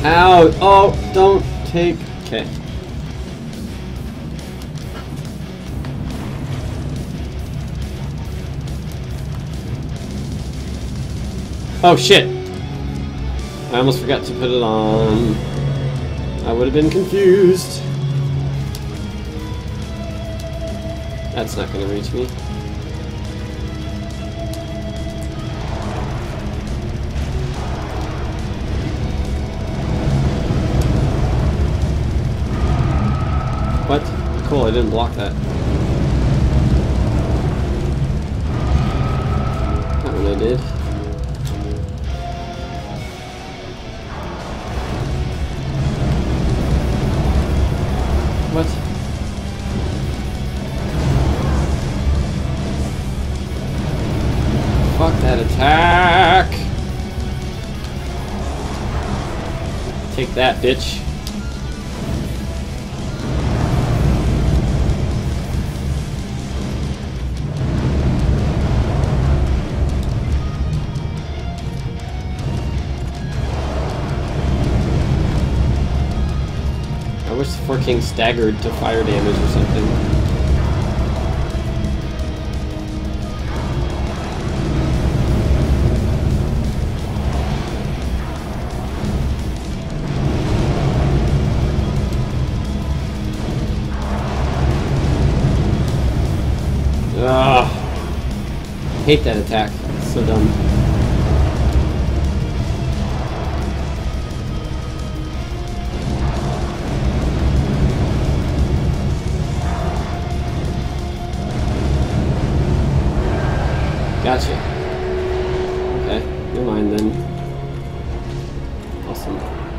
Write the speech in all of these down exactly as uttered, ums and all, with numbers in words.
Ow! Oh, don't take... Okay. Oh, shit! I almost forgot to put it on. I would have been confused. That's not going to reach me. What? Cool, I didn't block that. That one I did. What? Fuck that attack! Take that, bitch. I wish the Four Kings staggered to fire damage or something. Ugh. Hate that attack. It's so dumb. Gotcha. Okay, never mind then. Awesome.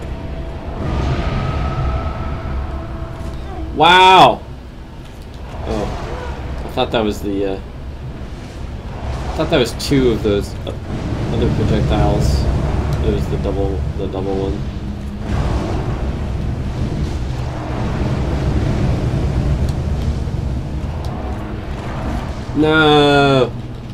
Wow! Oh, I thought that was the, uh... I thought that was two of those uh, other projectiles. It was the double, the double one. No!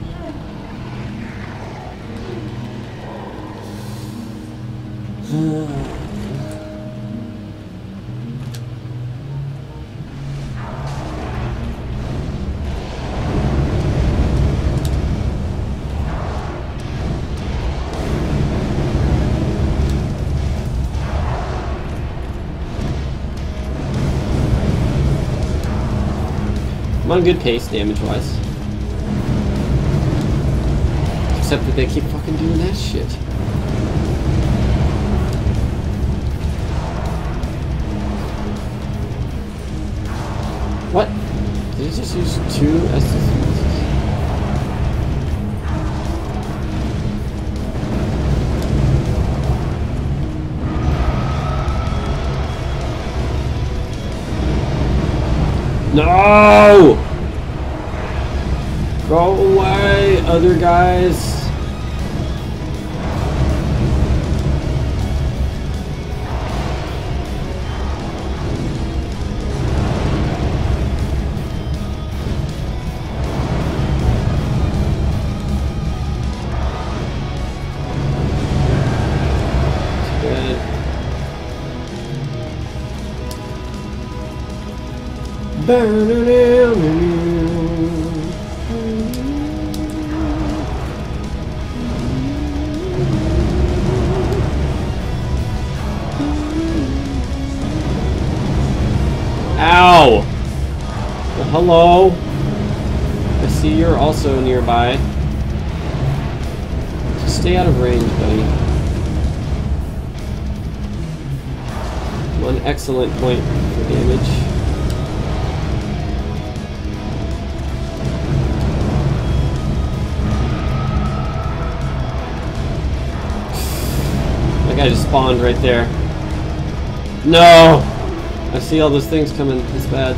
I'm on good pace, damage-wise. Except that they keep fucking doing that shit. What? Did he just use two Estus? No! Go away, other guys. Ow! Well, hello. I see you're also nearby. Just stay out of range, buddy. One excellent point for damage. That guy just spawned right there. No! I see all those things coming. It's bad.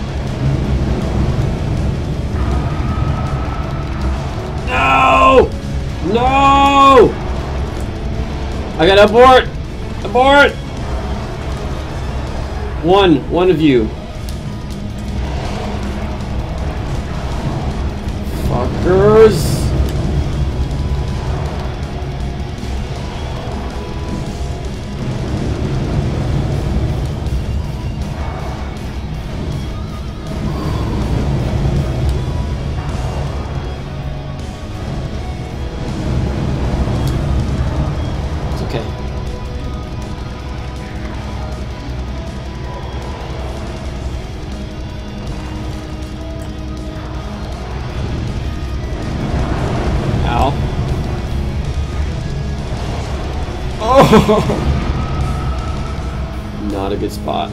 No! No! I gotta abort! Abort! One. One of you. Fuckers! Not a good spot.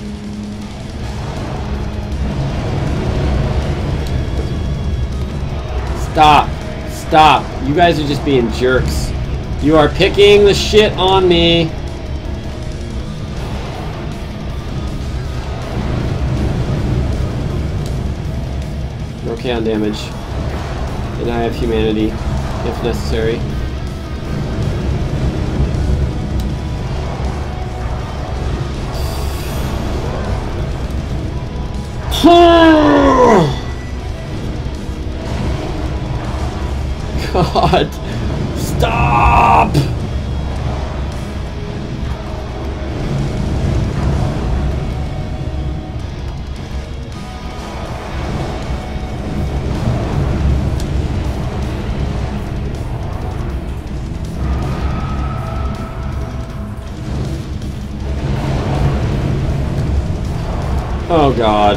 Stop. Stop. You guys are just being jerks. You are picking the shit on me. We're okay on damage. And I have humanity, if necessary. God, stop! Oh God.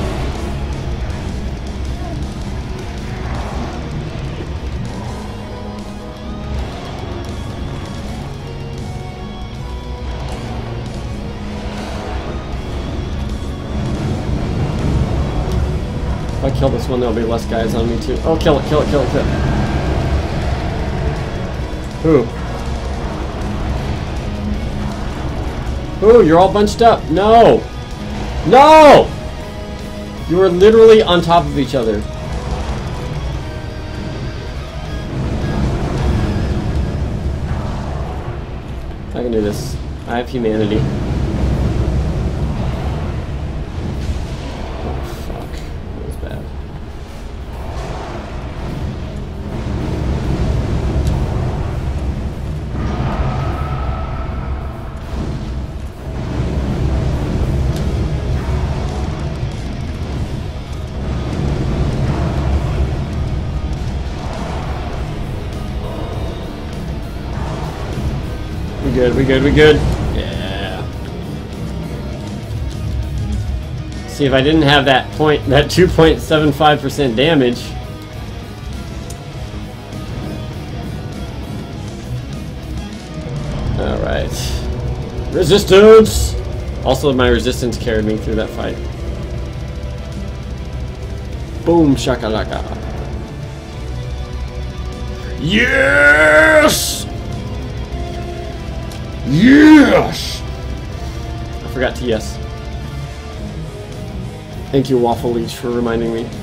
If I kill this one, there'll be less guys on me too. Oh, kill it, kill it, kill it, kill it. Who? Who? You're all bunched up. No! No! You are literally on top of each other. I can do this. I have humanity. We good, we good, we good. Yeah. See, if I didn't have that point, that two point seven five percent damage. Alright. Resistance! Also, my resistance carried me through that fight. Boom, shakalaka. Yes! Yes! I forgot to yes. Thank you, Waffle Leech, for reminding me.